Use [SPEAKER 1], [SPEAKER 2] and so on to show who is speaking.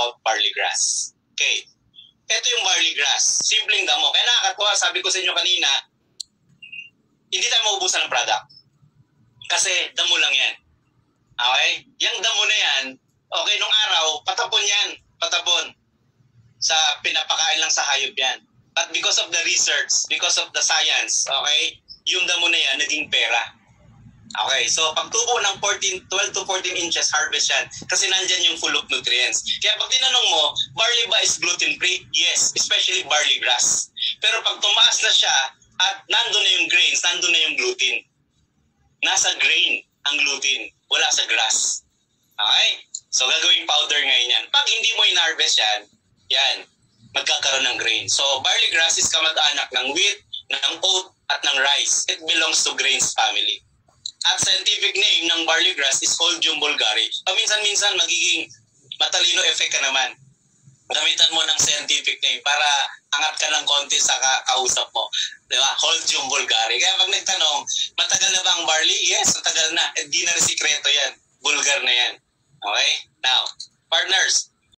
[SPEAKER 1] about barley grass. Okay. Ito yung barley grass. Simpleng damo. Kaya nakakatuwa, sabi ko sa inyo kanina, hindi tayo maubusan ng product. Kasi damo lang yan. Okay? Yung damo na yan, okay, nung araw, patapon yan. Patapon. Pinapakain lang sa hayop yan. But because of the research, because of the science, okay, yung damo na yan, naging pera. Okay, so pagtubo ng 12 to 14 inches, harvest yan. Kasi nandyan yung full of nutrients. Kaya pag tinanong mo, barley ba is gluten-free? Yes, especially barley grass. Pero pag tumaas na siya, at nandun na yung grains, nandun na yung gluten. Nasa grain ang gluten, wala sa grass. Okay? So gagawing powder ngayon yan. Pag hindi mo in-harvest yan, magkakaroon ng grain. So barley grass is kamag-anak ng wheat, ng oat, at ng rice. It belongs to grains family. At scientific name ng barley grass is Holdium bulgari. Paminsan-minsan magiging matalino effect ka naman. Gamitan mo ng scientific name para angat ka ng konti sa kausap mo. Diba? Holdium bulgari. Kaya pag nagtanong, matagal na ba ang barley? Yes, matagal na. Hindi na rin sikreto yan. Bulgar na yan. Okay? Now, partners,